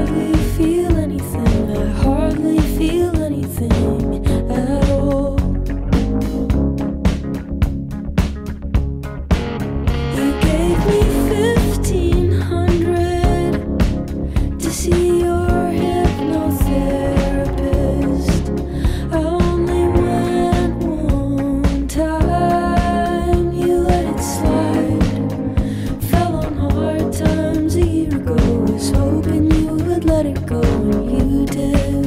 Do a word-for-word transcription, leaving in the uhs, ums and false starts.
hardly feel anything. I hardly feel anything at all. You gave me fifteen hundred to see your hypnotherapist. I only went one time. You let it slide. Fell on hard times a year ago. Was hoping you would let it go, and you did.